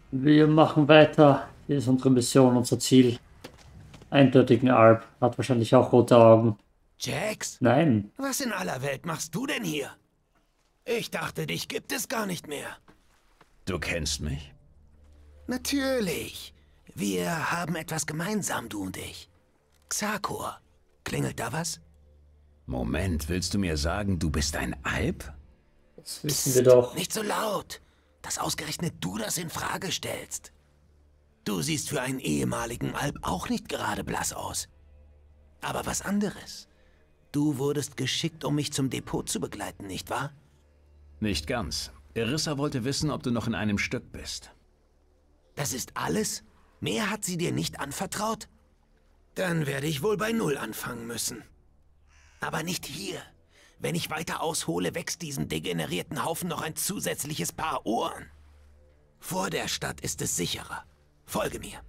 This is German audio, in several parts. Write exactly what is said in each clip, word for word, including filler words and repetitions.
Wir machen weiter. Hier ist unsere Mission, unser Ziel. Eindeutigen Alp. Hat wahrscheinlich auch rote Augen. Jax? Nein. Was in aller Welt machst du denn hier? Ich dachte, dich gibt es gar nicht mehr. Du kennst mich? Natürlich. Wir haben etwas gemeinsam, du und ich. Xakor. Klingelt da was? Moment, willst du mir sagen, du bist ein Alp? Das wissen wir doch. Nicht so laut, dass ausgerechnet du das in Frage stellst. Du siehst für einen ehemaligen Alp auch nicht gerade blass aus. Aber was anderes. Du wurdest geschickt, um mich zum Depot zu begleiten, nicht wahr? Nicht ganz. Irissa wollte wissen, ob du noch in einem Stück bist. Das ist alles? Mehr hat sie dir nicht anvertraut? Dann werde ich wohl bei Null anfangen müssen. Aber nicht hier. Wenn ich weiter aushole, wächst diesem degenerierten Haufen noch ein zusätzliches Paar Ohren. Vor der Stadt ist es sicherer. Folge mir.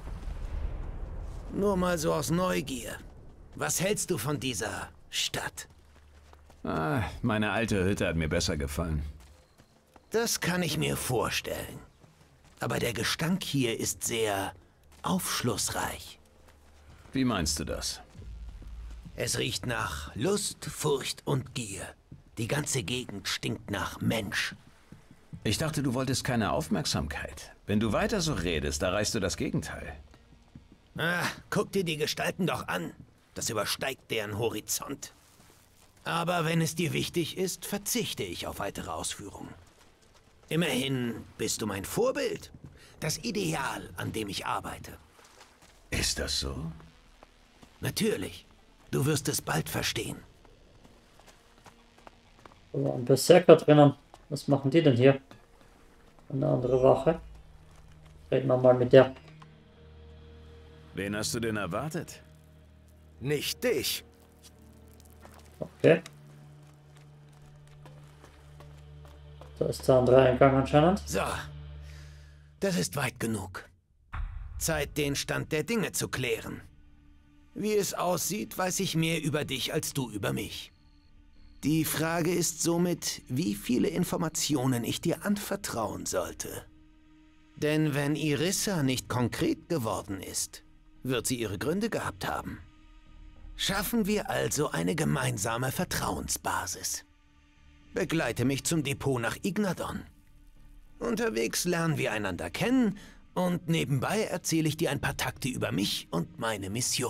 Nur mal so aus Neugier. Was hältst du von dieser Stadt? Ah, meine alte Hütte hat mir besser gefallen. Das kann ich mir vorstellen. Aber der Gestank hier ist sehr aufschlussreich. Wie meinst du das? Es riecht nach Lust, Furcht und Gier. Die ganze Gegend stinkt nach Mensch. Ich dachte, du wolltest keine Aufmerksamkeit. Wenn du weiter so redest, erreichst du das Gegenteil. Ah, guck dir die Gestalten doch an. Das übersteigt deren Horizont. Aber wenn es dir wichtig ist, verzichte ich auf weitere Ausführungen. Immerhin bist du mein Vorbild. Das Ideal, an dem ich arbeite. Ist das so? Natürlich. Du wirst es bald verstehen. Da war ein Berserker drinnen. Was machen die denn hier? Eine andere Wache. Reden wir mal mit der. Wen hast du denn erwartet? Nicht dich. Okay. Da ist der andere Eingang anscheinend. So. Das ist weit genug. Zeit, den Stand der Dinge zu klären. Wie es aussieht, weiß ich mehr über dich als du über mich. Die Frage ist somit, wie viele Informationen ich dir anvertrauen sollte. Denn wenn Irissa nicht konkret geworden ist, wird sie ihre Gründe gehabt haben. Schaffen wir also eine gemeinsame Vertrauensbasis. Begleite mich zum Depot nach Ignadon. Unterwegs lernen wir einander kennen und nebenbei erzähle ich dir ein paar Takte über mich und meine Mission.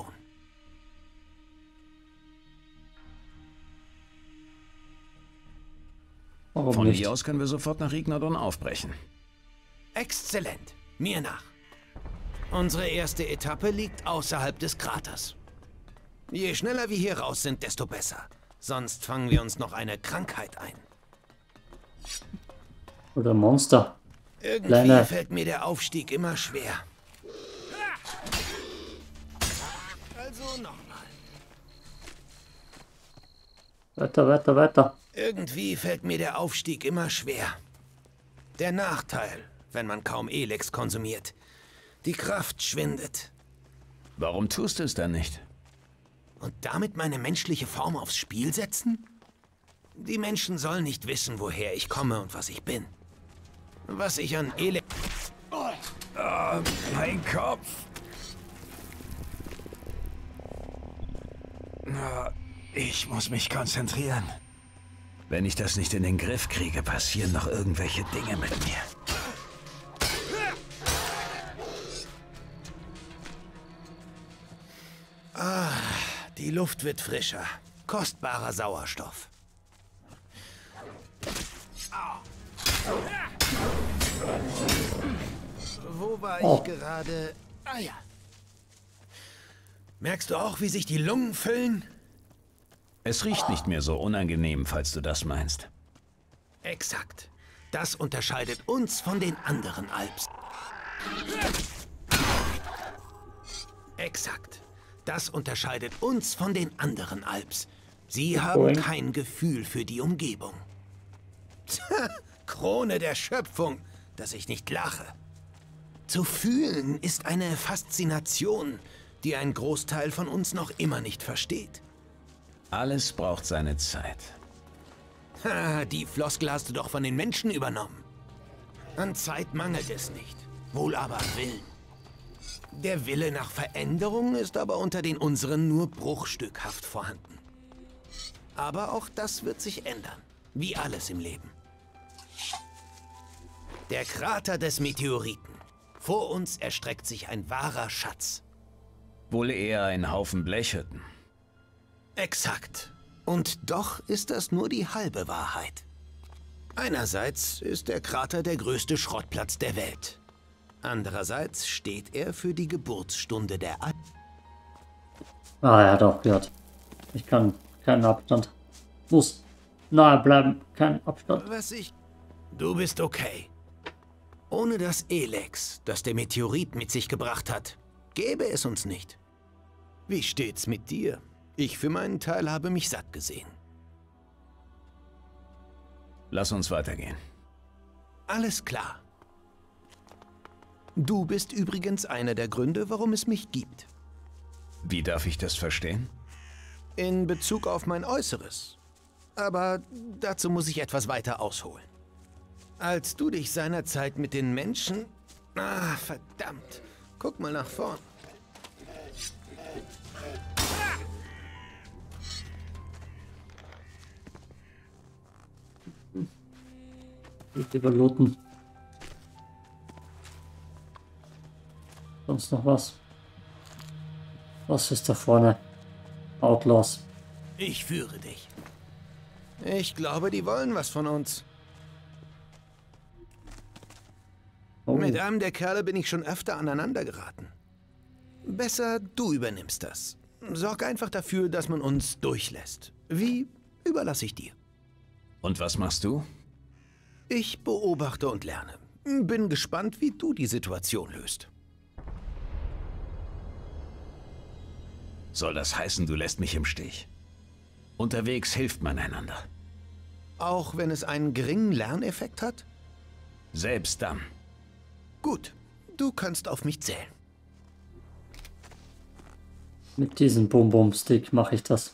Warum Von nicht? hier aus können wir sofort nach Ignadon aufbrechen. Exzellent. Mir nach. Unsere erste Etappe liegt außerhalb des Kraters. Je schneller wir hier raus sind, desto besser. Sonst fangen wir uns noch eine Krankheit ein. Oder Monster. Irgendwie Kleine. fällt mir der Aufstieg immer schwer. Also nochmal. Weiter, weiter, weiter. Irgendwie fällt mir der Aufstieg immer schwer. Der Nachteil, wenn man kaum Elex konsumiert. Die Kraft schwindet. Warum tust du es dann nicht? Und damit meine menschliche Form aufs Spiel setzen? Die Menschen sollen nicht wissen, woher ich komme und was ich bin. Was ich an Elex... Oh, mein Kopf! Ich muss mich konzentrieren. Wenn ich das nicht in den Griff kriege, passieren noch irgendwelche Dinge mit mir. Ah, die Luft wird frischer. Kostbarer Sauerstoff. Wo war Oh. ich gerade? Ah ja. Merkst du auch, wie sich die Lungen füllen? Es riecht nicht mehr so unangenehm, falls du das meinst. Exakt. Das unterscheidet uns von den anderen Alps. Exakt. Das unterscheidet uns von den anderen Alps. Sie haben Boing. kein Gefühl für die Umgebung. Tja, Krone der Schöpfung, dass ich nicht lache. Zu fühlen ist eine Faszination, die ein Großteil von uns noch immer nicht versteht. Alles braucht seine Zeit. Ha, die Floskel hast du doch von den Menschen übernommen. An Zeit mangelt es nicht. wohl aber Willen. Der Wille nach Veränderung ist aber unter den unseren nur bruchstückhaft vorhanden. Aber auch das wird sich ändern, wie alles im Leben. Der Krater des Meteoriten. Vor uns erstreckt sich ein wahrer Schatz. Wohl eher ein Haufen Blechhütten. Exakt. Und doch ist das nur die halbe Wahrheit. Einerseits ist der Krater der größte Schrottplatz der Welt. Andererseits steht er für die Geburtsstunde der Al... Ah, er hat auch gehört. Ich kann keinen Abstand. Muss nahe bleiben. Kein Abstand. Was ich... Du bist okay. Ohne das Elex, das der Meteorit mit sich gebracht hat, gäbe es uns nicht. Wie steht's mit dir? Ich für meinen Teil habe mich satt gesehen. Lass uns weitergehen. Alles klar. Du bist übrigens einer der Gründe, warum es mich gibt. Wie darf ich das verstehen? In Bezug auf mein Äußeres. Aber dazu muss ich etwas weiter ausholen. Als du dich seinerzeit mit den Menschen... Ah, verdammt. Guck mal nach vorn. Ich überlooten. Sonst noch was? Was ist da vorne? Outlaws. Ich führe dich. Ich glaube, die wollen was von uns. Oh. Mit einem der Kerle bin ich schon öfter aneinander geraten. Besser, du übernimmst das. Sorg einfach dafür, dass man uns durchlässt. Wie, überlasse ich dir. Und was machst du? Ich beobachte und lerne. Bin gespannt, wie du die Situation löst. Soll das heißen, du lässt mich im Stich? Unterwegs hilft man einander. Auch wenn es einen geringen Lerneffekt hat? Selbst dann. Gut, du kannst auf mich zählen. Mit diesem Bum-Bum-Stick mache ich das.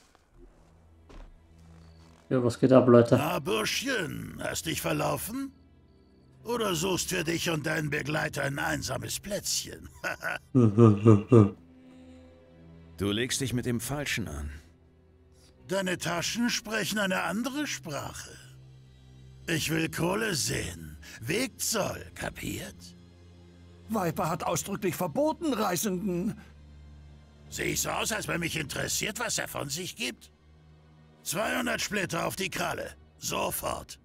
Ja, was geht ab, Leute? Ah, Burschchen, hast dich verlaufen? Oder suchst für dich und deinen Begleiter ein einsames Plätzchen? Du legst dich mit dem Falschen an. Deine Taschen sprechen eine andere Sprache. Ich will Kohle sehen. Wegzoll, kapiert? Viper hat ausdrücklich verboten, Reisenden. Sehe ich so aus, als wenn mich interessiert, was er von sich gibt? zweihundert Splitter auf die Kralle. Sofort.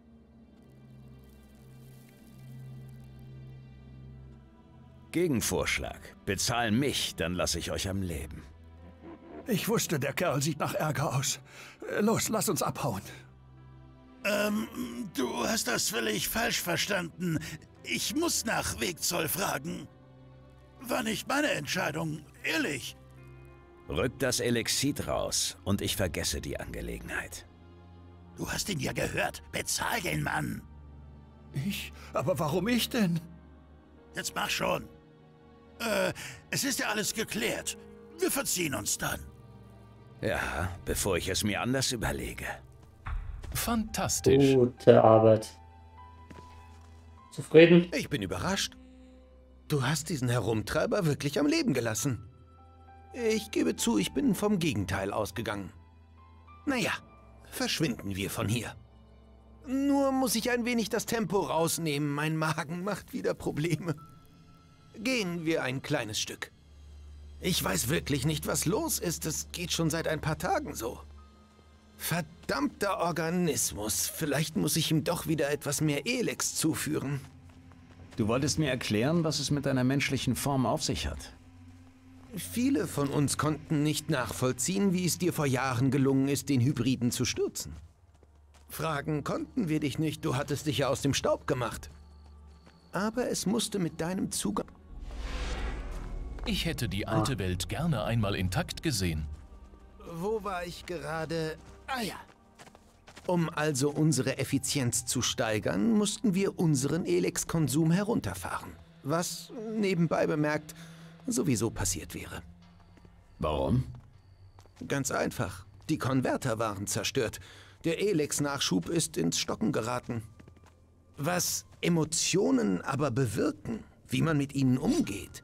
Gegenvorschlag. Bezahl mich, dann lasse ich euch am Leben. Ich wusste, der Kerl sieht nach Ärger aus. Los, lass uns abhauen. Ähm, du hast das völlig falsch verstanden. Ich muss nach Wegzoll fragen. War nicht meine Entscheidung, ehrlich. Rück das Elixid raus und ich vergesse die Angelegenheit. Du hast ihn ja gehört. Bezahl den Mann. Ich? Aber warum ich denn? Jetzt mach schon. Äh, es ist ja alles geklärt. Wir verziehen uns dann. Ja, bevor ich es mir anders überlege. Fantastisch. Gute Arbeit. Zufrieden? Ich bin überrascht. Du hast diesen Herumtreiber wirklich am Leben gelassen. Ich gebe zu, ich bin vom Gegenteil ausgegangen. Naja, verschwinden wir von hier. Nur muss ich ein wenig das Tempo rausnehmen. Mein Magen macht wieder Probleme. Gehen wir ein kleines Stück. Ich weiß wirklich nicht, was los ist. Es geht schon seit ein paar Tagen so. Verdammter Organismus. Vielleicht muss ich ihm doch wieder etwas mehr Elex zuführen. Du wolltest mir erklären, was es mit deiner menschlichen Form auf sich hat. Viele von uns konnten nicht nachvollziehen, wie es dir vor Jahren gelungen ist, den Hybriden zu stürzen. Fragen konnten wir dich nicht, du hattest dich ja aus dem Staub gemacht. Aber es musste mit deinem Zugang... Ich hätte die alte Welt gerne einmal intakt gesehen. Wo war ich gerade? Ah ja. Um also unsere Effizienz zu steigern, mussten wir unseren Elex-Konsum herunterfahren. Was, nebenbei bemerkt, sowieso passiert wäre. Warum? Ganz einfach. Die Konverter waren zerstört. Der Elex-Nachschub ist ins Stocken geraten. Was Emotionen aber bewirken, wie man mit ihnen umgeht.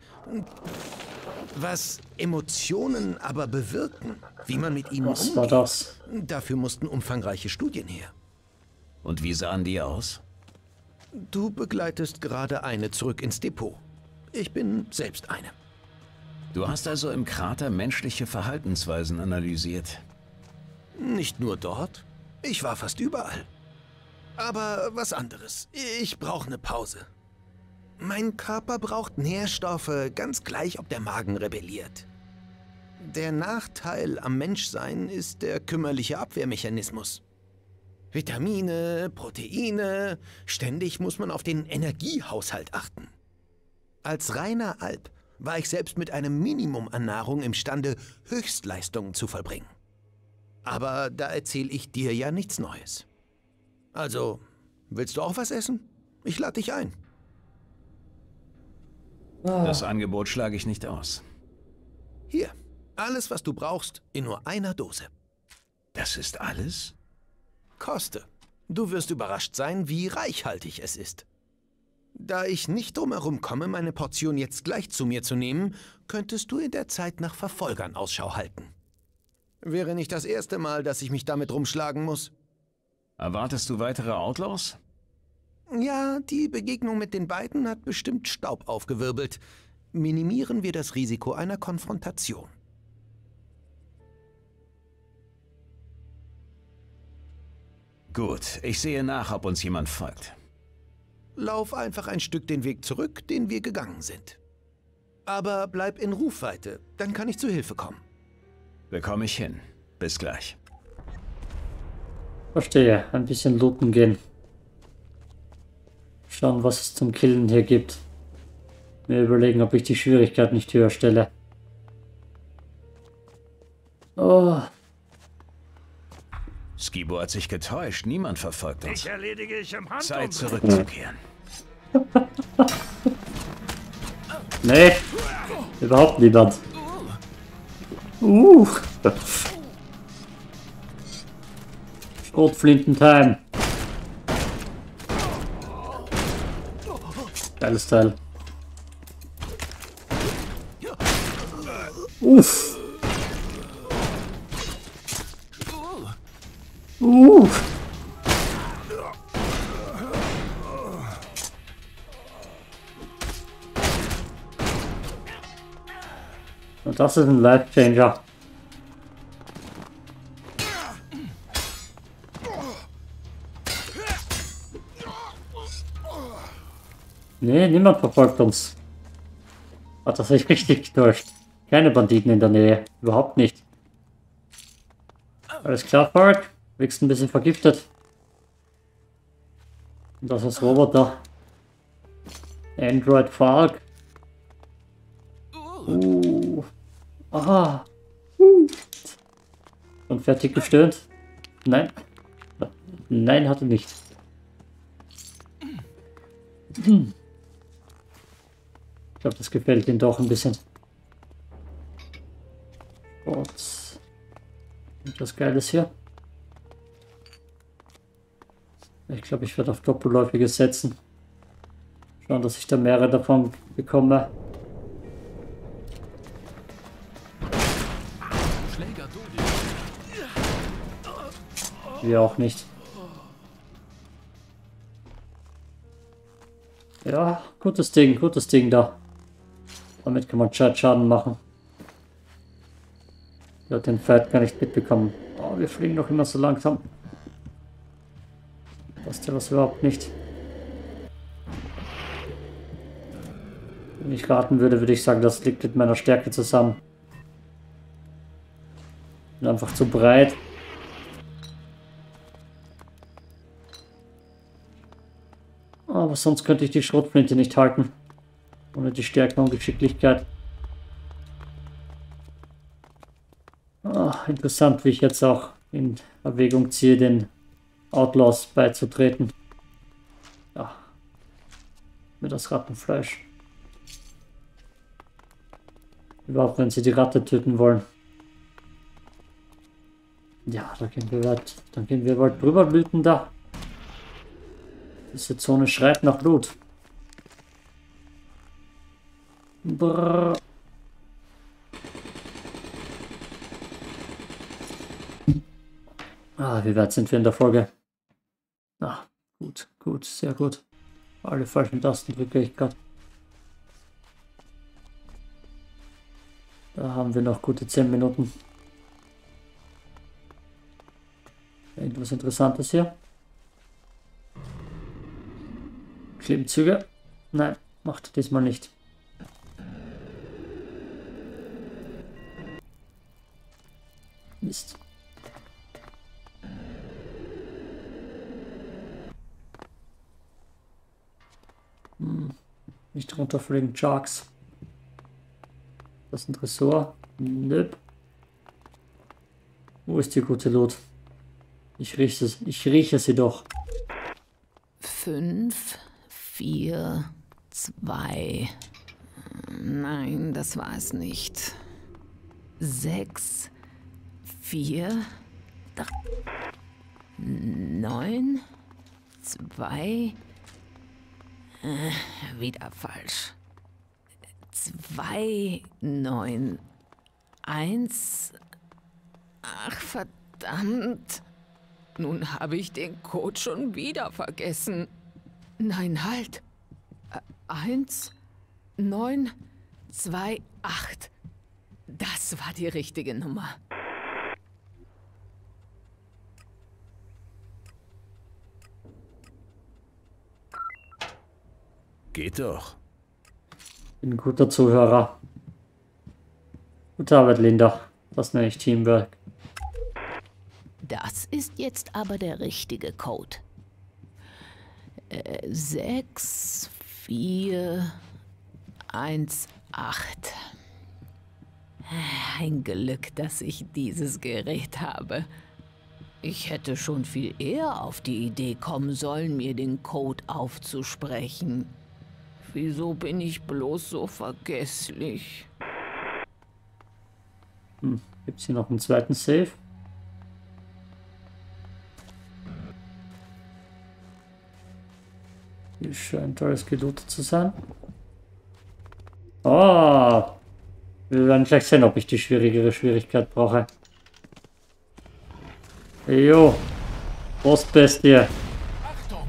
Was Emotionen aber bewirken, wie man mit ihnen Was umgeht. war das? Dafür mussten umfangreiche Studien her. Und wie sahen die aus? Du begleitest gerade eine zurück ins Depot. Ich bin selbst eine. Du hast also im Krater menschliche Verhaltensweisen analysiert. Nicht nur dort, ich war fast überall. Aber was anderes. Ich brauche eine Pause. Mein Körper braucht Nährstoffe, ganz gleich, ob der Magen rebelliert. Der Nachteil am Menschsein ist der kümmerliche Abwehrmechanismus. Vitamine, Proteine, ständig muss man auf den Energiehaushalt achten. Als reiner Alp war ich selbst mit einem Minimum an Nahrung imstande, Höchstleistungen zu vollbringen. Aber da erzähle ich dir ja nichts Neues. Also, willst du auch was essen? Ich lade dich ein. Das Angebot schlage ich nicht aus. Hier, alles, was du brauchst, in nur einer Dose. Das ist alles? Koste. Du wirst überrascht sein, wie reichhaltig es ist. Da ich nicht drumherum komme, meine Portion jetzt gleich zu mir zu nehmen, könntest du in der Zeit nach Verfolgern Ausschau halten. Wäre nicht das erste Mal, dass ich mich damit rumschlagen muss. Erwartest du weitere Outlaws? Ja, die Begegnung mit den beiden hat bestimmt Staub aufgewirbelt. Minimieren wir das Risiko einer Konfrontation. Gut, ich sehe nach, ob uns jemand folgt. Lauf einfach ein Stück den Weg zurück, den wir gegangen sind. Aber bleib in Rufweite, dann kann ich zu Hilfe kommen. Bekomme ich hin. Bis gleich. Verstehe. Ein bisschen looten gehen. Schauen, was es zum Killen hier gibt. Mir überlegen, ob ich die Schwierigkeit nicht höher stelle. Oh. Skibo hat sich getäuscht. Niemand verfolgt uns. Ich erledige ich im Handumdrehen. Zeit zurückzukehren. Nee. Überhaupt niemand. Uh. Schrotflinten-Time. Geiles Teil. Uff. Uh. Und das ist ein Life Changer. Nee, niemand verfolgt uns. Hat das sich richtig getäuscht. Keine Banditen in der Nähe. Überhaupt nicht. Alles klar, Fark. Wirkst ein bisschen vergiftet. Und das ist Roboter. Android Falk. Uh. Aha. Uh. Und fertig gestöhnt? Nein. Nein, hatte nicht. Hm. Ich glaube, das gefällt ihm doch ein bisschen. Und das Geiles hier. Ich glaube, ich werde auf Doppelläufiges setzen. Schauen, dass ich da mehrere davon bekomme. Wir auch nicht. Ja, gutes Ding, gutes Ding da. Damit kann man Schaden machen. Ich habe den Fight gar nicht mitbekommen. Oh, wir fliegen doch immer so langsam. Passt ja was überhaupt nicht. Wenn ich raten würde, würde ich sagen, das liegt mit meiner Stärke zusammen. Bin einfach zu breit. Aber sonst könnte ich die Schrotflinte nicht halten. Ohne die Stärke und Geschicklichkeit. Ah, interessant, wie ich jetzt auch in Erwägung ziehe, den Outlaws beizutreten. Ja. Mit das Rattenfleisch. Überhaupt, wenn sie die Ratte töten wollen. Ja, da gehen wir weit, dann gehen wir bald drüber blüten da. Diese Zone schreit nach Blut. Brrr. Ah, wie weit sind wir in der Folge? Ah, gut, gut, sehr gut. Alle falschen Tasten drücke ich gerade. Da haben wir noch gute zehn Minuten. Irgendwas Interessantes hier? Klimmzüge? Nein, macht er diesmal nicht. Mist. Hm. Nicht runterfliegen, Sharks. Das ist ein Tresor. Nöp. Wo ist die gute Loot? Ich rieche es. Ich rieche sie doch. Fünf, vier, zwei. Nein, das war es nicht. Sechs, vier, drei, neun, zwei. Äh, wieder falsch. Zwei, neun, eins. Ach, verdammt. Nun habe ich den Code schon wieder vergessen. Nein, halt. Äh, eins, neun, zwei, acht. Das war die richtige Nummer. Geht doch. Bin ein guter Zuhörer. Gute Arbeit, Linda. Das nenne ich Teamwork. Das ist jetzt aber der richtige Code. Äh, sechs, vier, eins, acht. Ein Glück, dass ich dieses Gerät habe. Ich hätte schon viel eher auf die Idee kommen sollen, mir den Code aufzusprechen. Wieso bin ich bloß so vergesslich? Hm. Gibt es hier noch einen zweiten Save? Hier scheint alles gelootet zu sein. Ah! Wir werden gleich sehen, ob ich die schwierigere Schwierigkeit brauche. Jo! Postbestie! Achtung!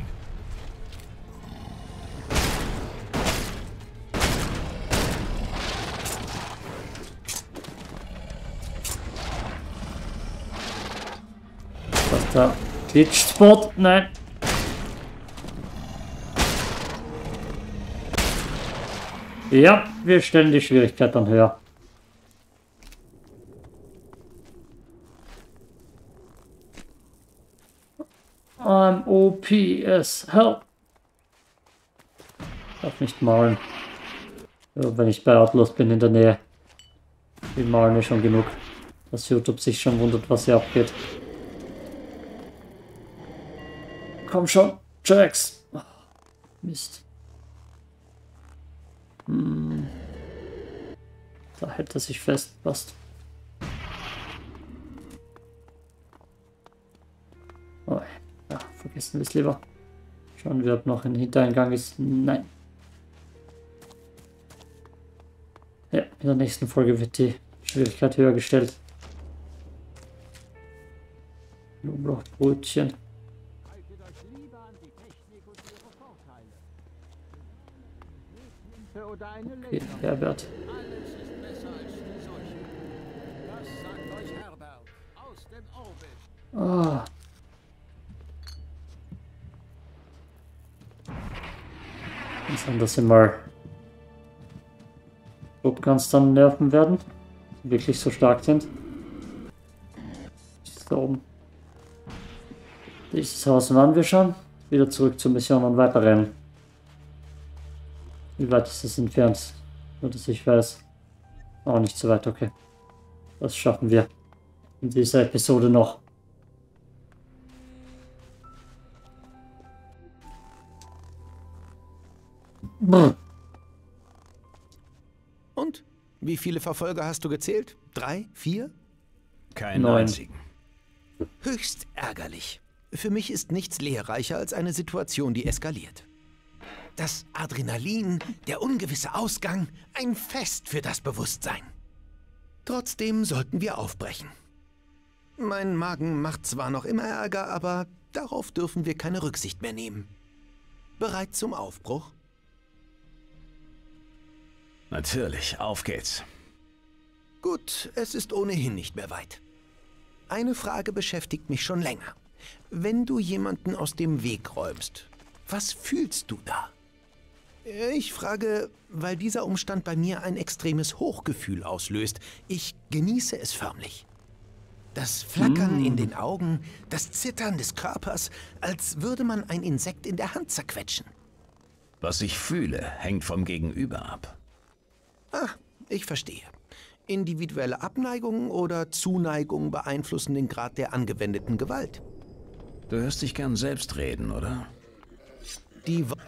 Was da? Glitchspot? Nein! Ja, wir stellen die Schwierigkeit dann höher. I'm O P S. Help! Darf nicht malen. Ja, wenn ich bei Outlaws bin in der Nähe. Die malen mir schon genug. Dass YouTube sich schon wundert, was hier abgeht. Komm schon, Jax! Oh, Mist. Hm. Da hält er sich fest, passt. Oh, ja, vergessen wir es lieber. Schauen wir, ob noch ein Hintereingang ist. Nein. Ja, in der nächsten Folge wird die Schwierigkeit höher gestellt. Knoblauchbrötchen. Okay, Herbert. Ah. Kann sein, dass sie mal Shotguns dann nerven werden, die wirklich so stark sind. Da oben. Dieses Haus waren wir schon. Wieder zurück zur Mission und weiterrennen. Wie weit ist es entfernt? Nur, dass ich weiß. Auch nicht so weit, okay. Das schaffen wir in dieser Episode noch. Brr. Und? Wie viele Verfolger hast du gezählt? Drei? Vier? Keinen Neun. einzigen. Höchst ärgerlich. Für mich ist nichts lehrreicher als eine Situation, die eskaliert. Das Adrenalin, der ungewisse Ausgang, ein Fest für das Bewusstsein. Trotzdem sollten wir aufbrechen. Mein Magen macht zwar noch immer Ärger, aber darauf dürfen wir keine Rücksicht mehr nehmen. Bereit zum Aufbruch? Natürlich, auf geht's. Gut, es ist ohnehin nicht mehr weit. Eine Frage beschäftigt mich schon länger. Wenn du jemanden aus dem Weg räumst, was fühlst du da? Ich frage, weil dieser Umstand bei mir ein extremes Hochgefühl auslöst. Ich genieße es förmlich. Das Flackern mm. in den Augen, das Zittern des Körpers, als würde man ein Insekt in der Hand zerquetschen. Was ich fühle, hängt vom Gegenüber ab. Ah, ich verstehe. Individuelle Abneigung oder Zuneigung beeinflussen den Grad der angewendeten Gewalt. Du hörst dich gern selbst reden, oder? Die Wo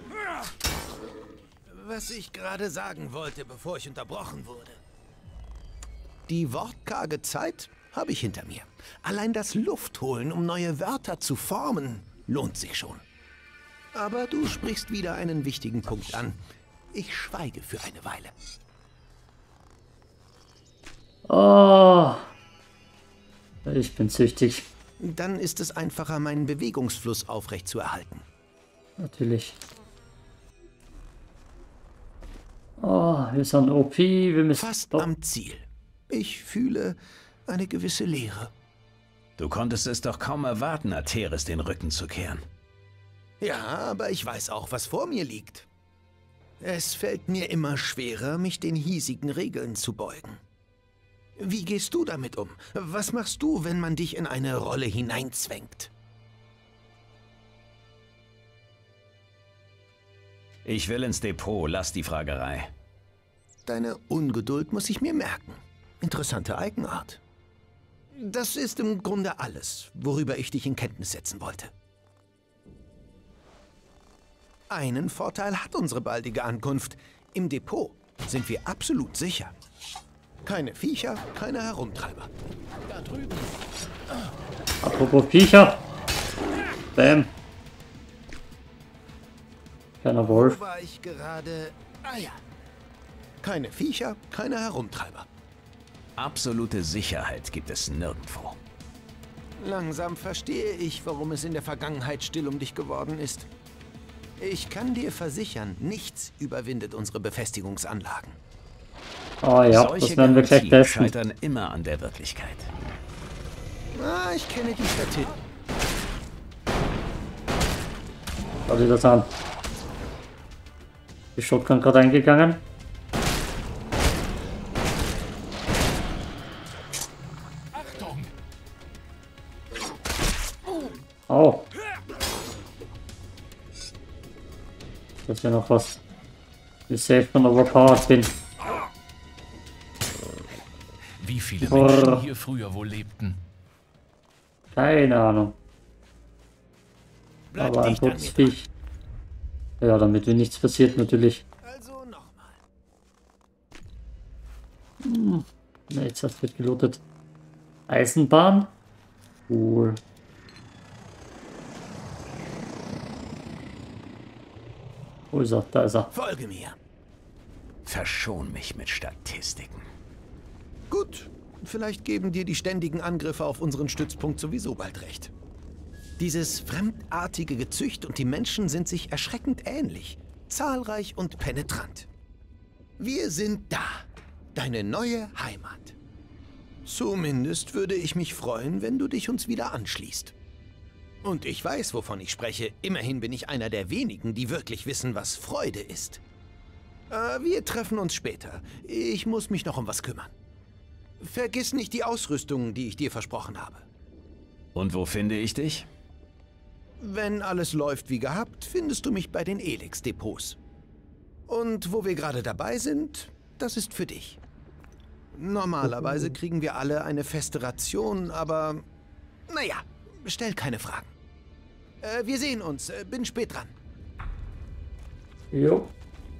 Was ich gerade sagen wollte, bevor ich unterbrochen wurde. Die wortkarge Zeit habe ich hinter mir. Allein das Luftholen, um neue Wörter zu formen, lohnt sich schon. Aber du sprichst wieder einen wichtigen Punkt an. Ich schweige für eine Weile. Oh, ich bin süchtig. Dann ist es einfacher, meinen Bewegungsfluss aufrecht zu erhalten. Natürlich. Oh, wir sind O P. Wir müssen fast am Ziel. Ich fühle eine gewisse Leere. Du konntest es doch kaum erwarten, Ateris den Rücken zu kehren. Ja, aber ich weiß auch, was vor mir liegt. Es fällt mir immer schwerer, mich den hiesigen Regeln zu beugen. Wie gehst du damit um? Was machst du, wenn man dich in eine Rolle hineinzwängt? Ich will ins Depot, lass die Fragerei. Deine Ungeduld muss ich mir merken. Interessante Eigenart. Das ist im Grunde alles, worüber ich dich in Kenntnis setzen wollte. Einen Vorteil hat unsere baldige Ankunft. Im Depot sind wir absolut sicher. Keine Viecher, keine Herumtreiber. Da drüben. Apropos Viecher. Bam. Kleiner Wolf. Wo war ich gerade? Ah ja. Keine Viecher, keine Herumtreiber. Absolute Sicherheit gibt es nirgendwo. Langsam verstehe ich, warum es in der Vergangenheit still um dich geworden ist. Ich kann dir versichern, nichts überwindet unsere Befestigungsanlagen. Oh ja, Solche das werden wir gleich testen. scheitern immer an der Wirklichkeit. Ah, ich kenne die Statistik. Schau dir das an. Die Shotgun gerade eingegangen. Achtung! Oh. Das ist ja noch was. Wie safe und overpowered bin. Wie viele Brrr. Menschen hier früher wohl lebten? Keine Ahnung. Bleib Aber ein dicht an mir totes dran. Viech. Ja, damit mir nichts passiert natürlich. Also nochmal. Hm. Ne, jetzt hat wird gelootet. Eisenbahn. Cool. Wo ist er? Da ist er. Folge mir. Verschon mich mit Statistiken. Gut, vielleicht geben dir die ständigen Angriffe auf unseren Stützpunkt sowieso bald recht. Dieses fremdartige Gezücht und die Menschen sind sich erschreckend ähnlich, zahlreich und penetrant. Wir sind da, deine neue Heimat. Zumindest würde ich mich freuen, wenn du dich uns wieder anschließt. Und ich weiß, wovon ich spreche. Immerhin bin ich einer der wenigen, die wirklich wissen, was Freude ist. Äh, wir treffen uns später. Ich muss mich noch um was kümmern. Vergiss nicht die Ausrüstung, die ich dir versprochen habe. Und wo finde ich dich? Wenn alles läuft wie gehabt, findest du mich bei den Elex-Depots. Und wo wir gerade dabei sind, das ist für dich. Normalerweise kriegen wir alle eine feste Ration, aber naja, stell keine Fragen. Äh, wir sehen uns, äh, bin spät dran. Jo.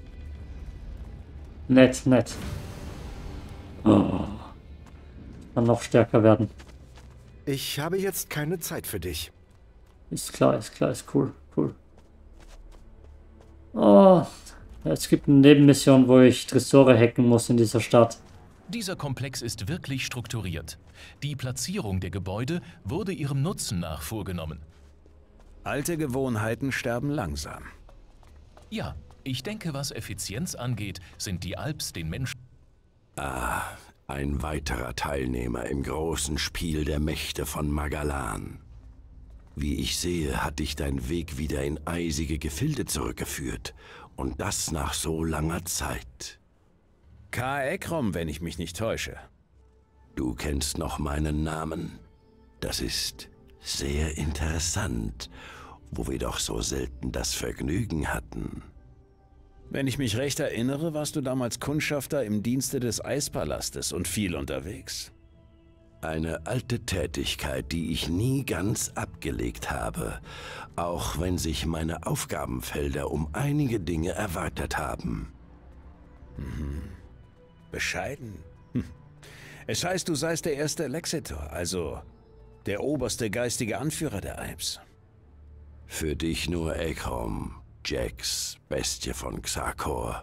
Nett, nett. Oh. Kann noch stärker werden. Ich habe jetzt keine Zeit für dich. Ist klar, ist klar, ist cool, cool. Oh, es gibt eine Nebenmission, wo ich Tresore hacken muss in dieser Stadt. Dieser Komplex ist wirklich strukturiert. Die Platzierung der Gebäude wurde ihrem Nutzen nach vorgenommen. Alte Gewohnheiten sterben langsam. Ja, ich denke, was Effizienz angeht, sind die Alps den Menschen... Ah, ein weiterer Teilnehmer im großen Spiel der Mächte von Magalan. Wie ich sehe, hat dich dein Weg wieder in eisige Gefilde zurückgeführt. Und das nach so langer Zeit. Ka Ekrom, wenn ich mich nicht täusche. Du kennst noch meinen Namen. Das ist sehr interessant, wo wir doch so selten das Vergnügen hatten. Wenn ich mich recht erinnere, warst du damals Kundschafter im Dienste des Eispalastes und viel unterwegs. Eine alte Tätigkeit, die ich nie ganz abgelegt habe, auch wenn sich meine Aufgabenfelder um einige Dinge erweitert haben. Mhm. Bescheiden. Hm. Es heißt, du seist der erste Lexitor, also der oberste geistige Anführer der Alps. Für dich nur Ekrom, Jax, Bestie von Xakor.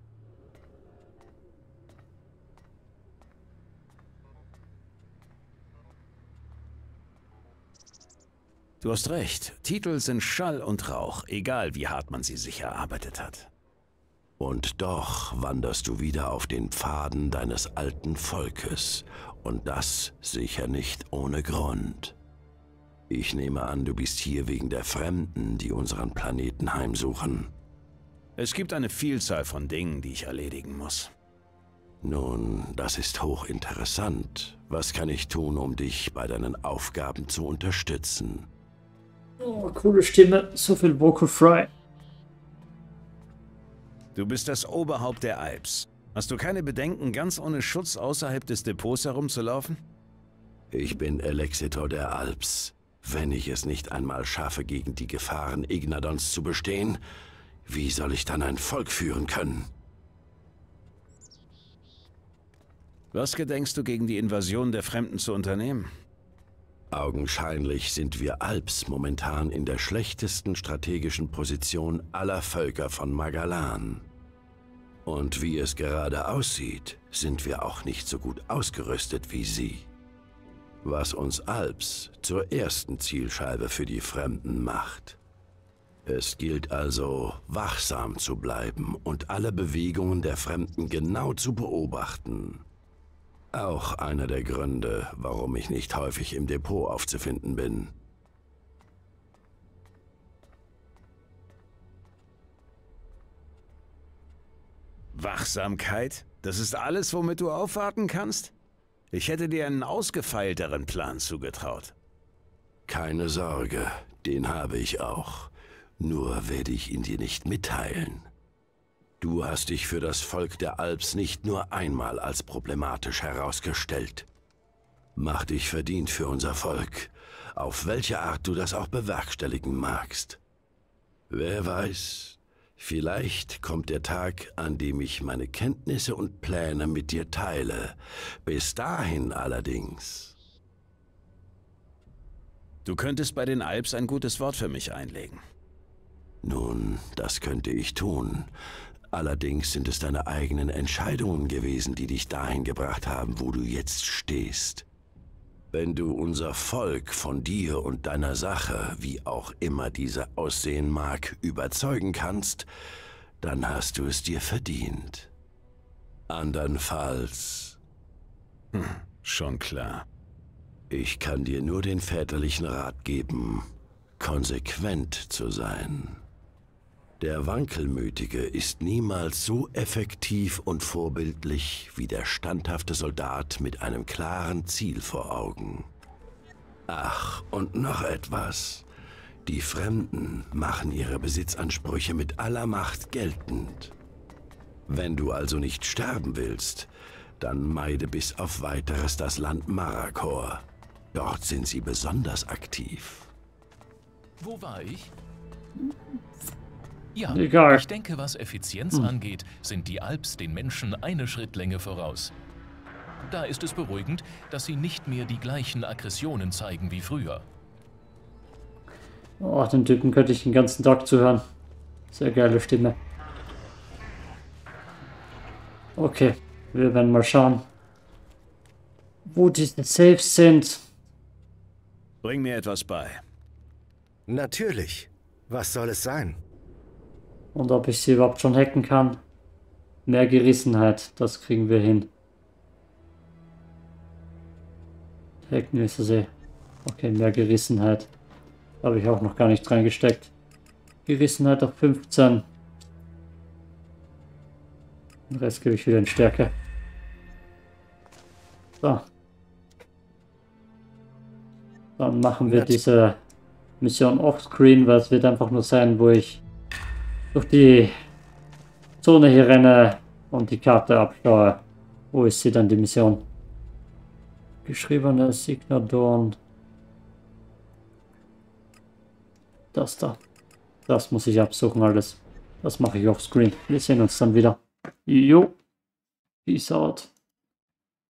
Du hast recht, Titel sind Schall und Rauch, egal wie hart man sie sich erarbeitet hat. Und doch wanderst du wieder auf den Pfaden deines alten Volkes, und das sicher nicht ohne Grund. Ich nehme an, du bist hier wegen der Fremden, die unseren Planeten heimsuchen. Es gibt eine Vielzahl von Dingen, die ich erledigen muss. Nun, das ist hochinteressant. Was kann ich tun, um dich bei deinen Aufgaben zu unterstützen? Oh, coole Stimme, so viel Vocal Fry. Du bist das Oberhaupt der Alps. Hast du keine Bedenken, ganz ohne Schutz außerhalb des Depots herumzulaufen? Ich bin Elexitor der Alps. Wenn ich es nicht einmal schaffe, gegen die Gefahren Ignadons zu bestehen, wie soll ich dann ein Volk führen können? Was gedenkst du, gegen die Invasion der Fremden zu unternehmen? Augenscheinlich sind wir Alps momentan in der schlechtesten strategischen Position aller Völker von Magalan. Und wie es gerade aussieht, sind wir auch nicht so gut ausgerüstet wie sie. Was uns Alps zur ersten Zielscheibe für die Fremden macht. Es gilt also, wachsam zu bleiben und alle Bewegungen der Fremden genau zu beobachten. Auch einer der Gründe, warum ich nicht häufig im Depot aufzufinden bin. Wachsamkeit? Das ist alles, womit du aufwarten kannst? Ich hätte dir einen ausgefeilteren Plan zugetraut. Keine Sorge, den habe ich auch. Nur werde ich ihn dir nicht mitteilen. Du hast dich für das Volk der Alps nicht nur einmal als problematisch herausgestellt. Mach dich verdient für unser Volk, auf welche Art du das auch bewerkstelligen magst. Wer weiß, vielleicht kommt der Tag, an dem ich meine Kenntnisse und Pläne mit dir teile. Bis dahin allerdings. Du könntest bei den Alps ein gutes Wort für mich einlegen. Nun, das könnte ich tun. Allerdings sind es deine eigenen Entscheidungen gewesen, die dich dahin gebracht haben, wo du jetzt stehst. Wenn du unser Volk von dir und deiner Sache, wie auch immer diese aussehen mag, überzeugen kannst, dann hast du es dir verdient. Andernfalls... Hm, schon klar. Ich kann dir nur den väterlichen Rat geben, konsequent zu sein. Der Wankelmütige ist niemals so effektiv und vorbildlich wie der standhafte Soldat mit einem klaren Ziel vor Augen. Ach, und noch etwas. Die Fremden machen ihre Besitzansprüche mit aller Macht geltend. Wenn du also nicht sterben willst, dann meide bis auf Weiteres das Land Marakor. Dort sind sie besonders aktiv. Wo war ich? Ja, Egal. Ich denke, was Effizienz hm. angeht, sind die Alps den Menschen eine Schrittlänge voraus. Da ist es beruhigend, dass sie nicht mehr die gleichen Aggressionen zeigen wie früher. Oh, den Typen könnte ich den ganzen Tag zuhören. Sehr geile Stimme. Okay, wir werden mal schauen, wo diese Saves sind. Bring mir etwas bei. Natürlich. Was soll es sein? Und ob ich sie überhaupt schon hacken kann. Mehr Gerissenheit, das kriegen wir hin. Hacken ist es eh. Okay, mehr Gerissenheit. Habe ich auch noch gar nicht reingesteckt. Gerissenheit auf fünfzehn. Den Rest gebe ich wieder in Stärke. So. Dann machen wir diese Mission offscreen, weil es wird einfach nur sein, wo ich durch die Zone hier renne und die Karte abschaue. Wo ist sie dann, die Mission? Geschriebene Signadorn. Das da. Das muss ich absuchen alles. Das mache ich offscreen. Wir sehen uns dann wieder. Jo. Peace out.